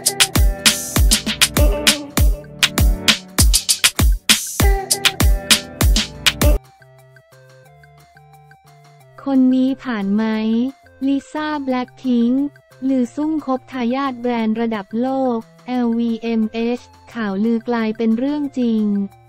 คนนี้ผ่านไหมลิซ่าแบล็คพิงค์ลือซุ่มคบทายาทแบรนด์ระดับโลก LVMH ข่าวลือกลายเป็นเรื่องจริง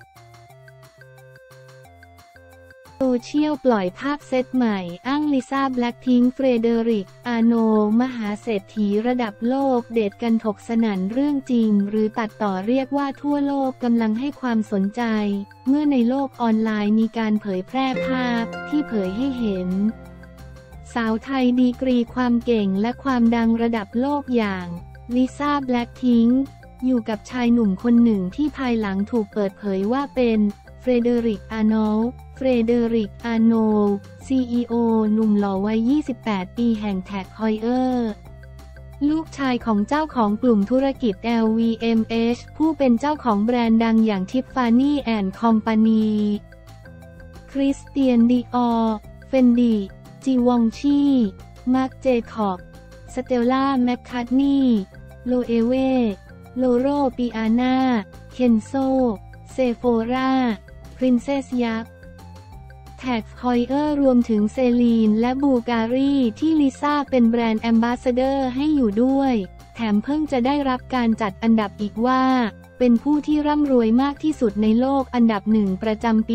โซเชียลปล่อยภาพเซตใหม่อ้างลิซ่าแบล็คพิงค์เฟรเดริก อาโนมหาเศรษฐีระดับโลกเดทกันถกสนั่นเรื่องจริงหรือตัดต่อเรียกว่าทั่วโลกกำลังให้ความสนใจเมื่อในโลกออนไลน์มีการเผยแพร่ภาพที่เผยให้เห็นสาวไทยดีกรีความเก่งและความดังระดับโลกอย่างลิซ่าแบล็คพิงค์อยู่กับชายหนุ่มคนหนึ่งที่ภายหลังถูกเปิดเผยว่าเป็นเฟรเดริก อาโนเฟรเดริก อาโน CEO หนุ่มหล่อวัย 28 ปีแห่งแท็กฮอยเออร์ลูกชายของเจ้าของกลุ่มธุรกิจ LVMH ผู้เป็นเจ้าของแบรนด์ดังอย่าง Tiffany & Company คริสเตียน ดิออร์ เฟนดีจีวองชีมาร์ค เจคอบ สเตลล่า แมคคาร์ทนีย์โลเอเวโลโร ปิอาน่า เคนโซ เซโฟราพรินเซสยักษ์แท็กฮอยเออร์รวมถึงเซลีนและบูการีที่ลิซ่าเป็นแบรนด์แอมบาสเดอร์ให้อยู่ด้วยแถมเพิ่งจะได้รับการจัดอันดับอีกว่าเป็นผู้ที่ร่ำรวยมากที่สุดในโลกอันดับหนึ่งประจำปี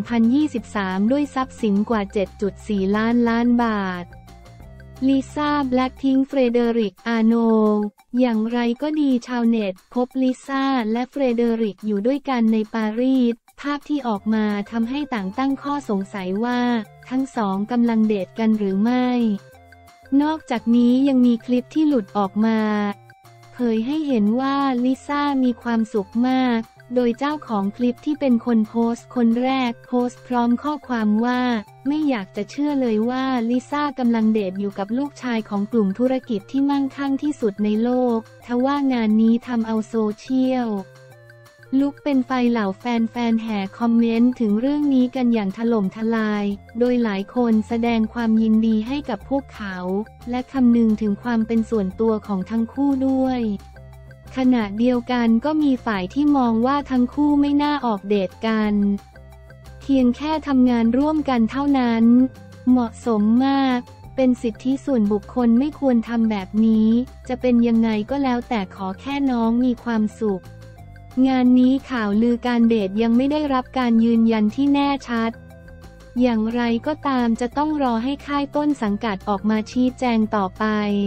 2023 ด้วยทรัพย์สินกว่า 7.4 ล้านบาทลิซ่าแบล็คพิงค์เฟรเดริก อาโนอย่างไรก็ดีชาวเน็ตพบลิซ่าและเฟรเดริกอยู่ด้วยกันในปารีสภาพที่ออกมาทำให้ต่างตั้งข้อสงสัยว่าทั้งสองกำลังเดทกันหรือไม่นอกจากนี้ยังมีคลิปที่หลุดออกมาเผยให้เห็นว่าลิซ่ามีความสุขมากโดยเจ้าของคลิปที่เป็นคนโพสต์คนแรกโพสต์พร้อมข้อความว่าไม่อยากจะเชื่อเลยว่าลิซ่ากำลังเดทอยู่กับลูกชายของกลุ่มธุรกิจที่มั่งคั่งที่สุดในโลกทว่างานนี้ทำเอาโซเชียลลุกเป็นไฟเหล่าแฟนแห่คอมเมนต์ถึงเรื่องนี้กันอย่างถล่มทลายโดยหลายคนแสดงความยินดีให้กับพวกเขาและคำนึงถึงความเป็นส่วนตัวของทั้งคู่ด้วยขณะเดียวกันก็มีฝ่ายที่มองว่าทั้งคู่ไม่น่าออกเดทกันเพียงแค่ทำงานร่วมกันเท่านั้นเหมาะสมมากเป็นสิทธิส่วนบุคคลไม่ควรทำแบบนี้จะเป็นยังไงก็แล้วแต่ขอแค่น้องมีความสุขงานนี้ข่าวลือการเดทยังไม่ได้รับการยืนยันที่แน่ชัดอย่างไรก็ตามจะต้องรอให้ค่ายต้นสังกัดออกมาชี้แจงต่อไป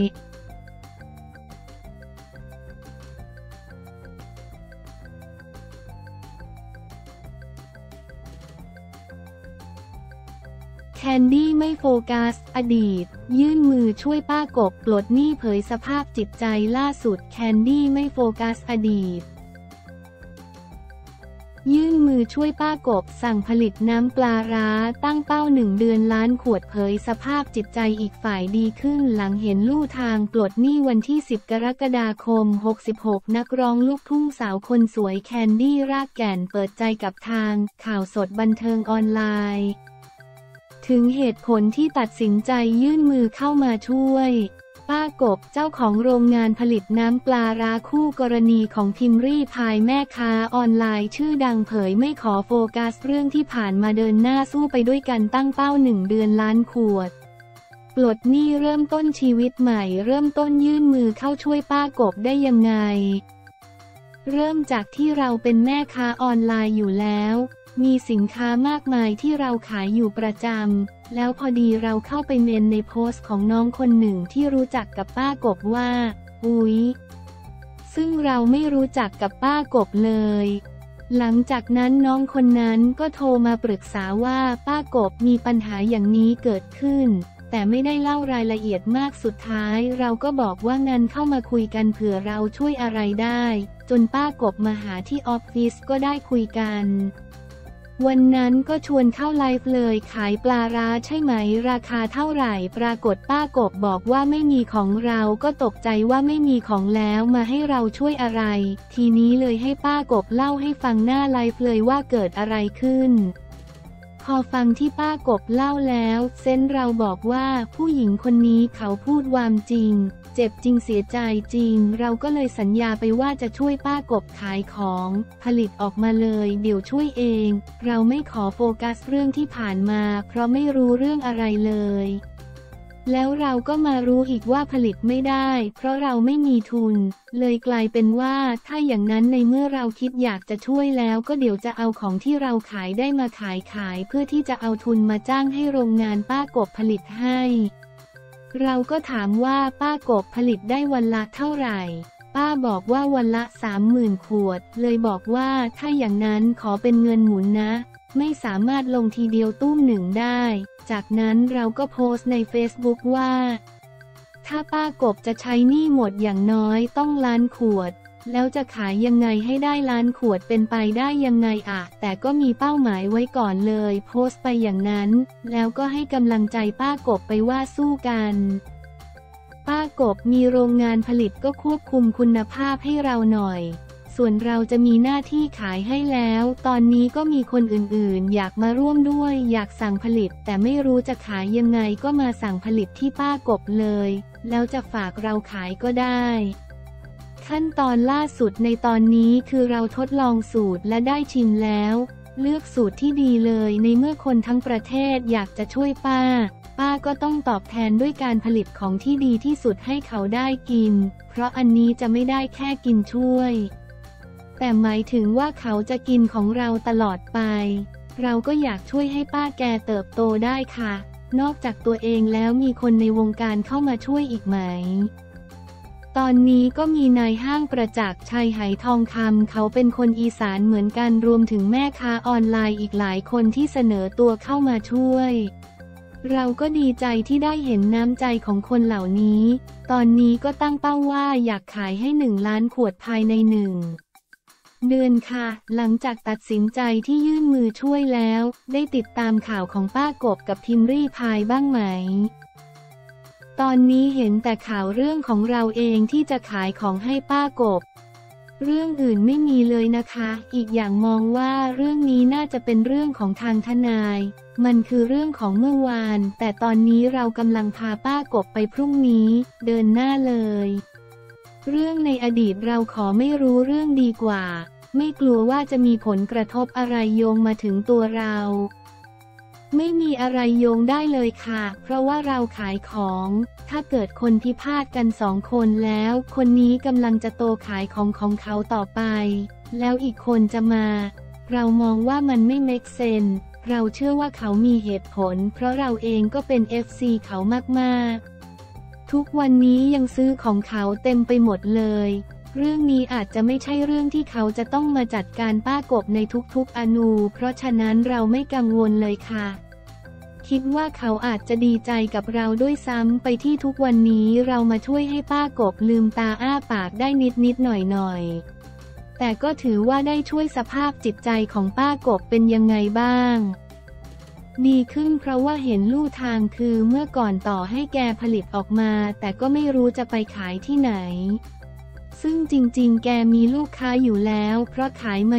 แคนดี้ไม่โฟกัสอดีตยื่นมือช่วยป้ากบปลดหนี้เผยสภาพจิตใจล่าสุดแคนดี้ไม่โฟกัสอดีตยื่นมือช่วยป้ากบสั่งผลิตน้ำปลาร้าตั้งเป้า1 เดือนล้านขวดเผยสภาพจิตใจอีกฝ่ายดีขึ้นหลังเห็นลู่ทางปลดหนี้วันที่10 กรกฎาคม 66นักร้องลูกทุ่งสาวคนสวยแคนดี้รากแก่นเปิดใจกับทางข่าวสดบันเทิงออนไลน์ถึงเหตุผลที่ตัดสินใจยื่นมือเข้ามาช่วยป้ากบเจ้าของโรงงานผลิตน้ำปลาร้าคู่กรณีของพิมรี่พายแม่ค้าออนไลน์ชื่อดังเผยไม่ขอโฟกัสเรื่องที่ผ่านมาเดินหน้าสู้ไปด้วยกันตั้งเป้า1 เดือนล้านขวดปลดหนี้เริ่มต้นชีวิตใหม่เริ่มต้นยื่นมือเข้าช่วยป้ากบได้ยังไงเริ่มจากที่เราเป็นแม่ค้าออนไลน์อยู่แล้วมีสินค้ามากมายที่เราขายอยู่ประจำแล้วพอดีเราเข้าไปเมนในโพสต์ของน้องคนหนึ่งที่รู้จักกับป้ากบว่าอุ๊ยซึ่งเราไม่รู้จักกับป้ากบเลยหลังจากนั้นน้องคนนั้นก็โทรมาปรึกษาว่าป้ากบมีปัญหาอย่างนี้เกิดขึ้นแต่ไม่ได้เล่ารายละเอียดมากสุดท้ายเราก็บอกว่างั้นเข้ามาคุยกันเผื่อเราช่วยอะไรได้จนป้ากบมาหาที่ออฟฟิศก็ได้คุยกันวันนั้นก็ชวนเข้าไลฟ์เลยขายปลาร้าใช่ไหมราคาเท่าไหร่ปรากฏป้ากบบอกว่าไม่มีของเราก็ตกใจว่าไม่มีของแล้วมาให้เราช่วยอะไรทีนี้เลยให้ป้ากบเล่าให้ฟังหน้าไลฟ์เลยว่าเกิดอะไรขึ้นพอฟังที่ป้ากบเล่าแล้วเซนเราบอกว่าผู้หญิงคนนี้เขาพูดความจริงเจ็บจริงเสียใจจริงเราก็เลยสัญญาไปว่าจะช่วยป้ากบขายของผลิตออกมาเลยเดี๋ยวช่วยเองเราไม่ขอโฟกัสเรื่องที่ผ่านมาเพราะไม่รู้เรื่องอะไรเลยแล้วเราก็มารู้อีกว่าผลิตไม่ได้เพราะเราไม่มีทุนเลยกลายเป็นว่าถ้าอย่างนั้นในเมื่อเราคิดอยากจะช่วยแล้วก็เดี๋ยวจะเอาของที่เราขายได้มาขายเพื่อที่จะเอาทุนมาจ้างให้โรงงานป้ากบผลิตให้เราก็ถามว่าป้ากบผลิตได้วันละเท่าไหร่ป้าบอกว่าวันละ 30,000 ขวดเลยบอกว่าถ้าอย่างนั้นขอเป็นเงินหมุนนะไม่สามารถลงทีเดียวตุ้มหนึ่งได้จากนั้นเราก็โพสต์ใน Facebook ว่าถ้าป้ากบจะใช้หนี้หมดอย่างน้อยต้อง1,000,000 ขวดแล้วจะขายยังไงให้ได้1,000,000 ขวดเป็นไปได้ยังไงอะแต่ก็มีเป้าหมายไว้ก่อนเลยโพสต์ไปอย่างนั้นแล้วก็ให้กำลังใจป้ากบไปว่าสู้กันป้ากบมีโรงงานผลิตก็ควบคุมคุณภาพให้เราหน่อยส่วนเราจะมีหน้าที่ขายให้แล้วตอนนี้ก็มีคนอื่นๆอยากมาร่วมด้วยอยากสั่งผลิตแต่ไม่รู้จะขายยังไงก็มาสั่งผลิตที่ป้ากบเลยแล้วจะฝากเราขายก็ได้ขั้นตอนล่าสุดในตอนนี้คือเราทดลองสูตรและได้ชิมแล้วเลือกสูตรที่ดีเลยในเมื่อคนทั้งประเทศอยากจะช่วยป้าก็ต้องตอบแทนด้วยการผลิตของที่ดีที่สุดให้เขาได้กินเพราะอันนี้จะไม่ได้แค่กินช่วยแต่หมายถึงว่าเขาจะกินของเราตลอดไปเราก็อยากช่วยให้ป้าแกเติบโตได้ค่ะนอกจากตัวเองแล้วมีคนในวงการเข้ามาช่วยอีกไหมตอนนี้ก็มีนายห้างประจักษ์ชัยไหทองคำเขาเป็นคนอีสานเหมือนกันรวมถึงแม่ค้าออนไลน์อีกหลายคนที่เสนอตัวเข้ามาช่วยเราก็ดีใจที่ได้เห็นน้ำใจของคนเหล่านี้ตอนนี้ก็ตั้งเป้าว่าอยากขายให้1,000,000 ขวดภายใน1 เดือนค่ะหลังจากตัดสินใจที่ยื่นมือช่วยแล้วได้ติดตามข่าวของป้ากบกับพิมรี่พายบ้างไหมตอนนี้เห็นแต่ข่าวเรื่องของเราเองที่จะขายของให้ป้ากบเรื่องอื่นไม่มีเลยนะคะอีกอย่างมองว่าเรื่องนี้น่าจะเป็นเรื่องของทางทนายมันคือเรื่องของเมื่อวานแต่ตอนนี้เรากำลังพาป้ากบไปพรุ่งนี้เดินหน้าเลยเรื่องในอดีตเราขอไม่รู้เรื่องดีกว่าไม่กลัวว่าจะมีผลกระทบอะไรโยงมาถึงตัวเราไม่มีอะไรโยงได้เลยค่ะเพราะว่าเราขายของถ้าเกิดคนพิพาทกัน2 คนแล้วคนนี้กำลังจะโตขายของเขาต่อไปแล้วอีกคนจะมาเรามองว่ามันไม่เมคเซนส์เราเชื่อว่าเขามีเหตุผลเพราะเราเองก็เป็น FC เขามากๆทุกวันนี้ยังซื้อของเขาเต็มไปหมดเลยเรื่องนี้อาจจะไม่ใช่เรื่องที่เขาจะต้องมาจัดการป้ากบในทุกๆอนูเพราะฉะนั้นเราไม่กังวลเลยค่ะคิดว่าเขาอาจจะดีใจกับเราด้วยซ้ำไปที่ทุกวันนี้เรามาช่วยให้ป้ากบลืมตาอ้าปากได้นิดหน่อยแต่ก็ถือว่าได้ช่วยสภาพจิตใจของป้ากบเป็นยังไงบ้างดีขึ้นเพราะว่าเห็นลู่ทางคือเมื่อก่อนต่อให้แกผลิตออกมาแต่ก็ไม่รู้จะไปขายที่ไหนซึ่งจริงๆแกมีลูกค้าอยู่แล้วเพราะขายมา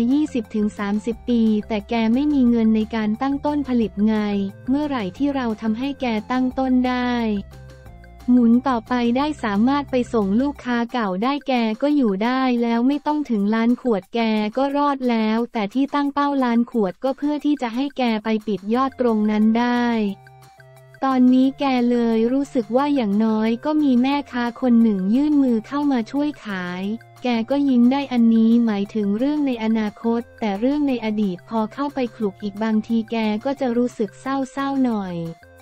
20-30 ปีแต่แกไม่มีเงินในการตั้งต้นผลิตไงเมื่อไหร่ที่เราทำให้แกตั้งต้นได้หมุนต่อไปได้สามารถไปส่งลูกค้าเก่าได้แกก็อยู่ได้แล้วไม่ต้องถึง1,000,000 ขวดแกก็รอดแล้วแต่ที่ตั้งเป้า1,000,000 ขวดก็เพื่อที่จะให้แกไปปิดยอดตรงนั้นได้ตอนนี้แกเลยรู้สึกว่าอย่างน้อยก็มีแม่ค้าคนหนึ่งยื่นมือเข้ามาช่วยขายแกก็ยิ้มได้อันนี้หมายถึงเรื่องในอนาคตแต่เรื่องในอดีตพอเข้าไปคลุกอีกบางทีแกก็จะรู้สึกเศร้าๆหน่อย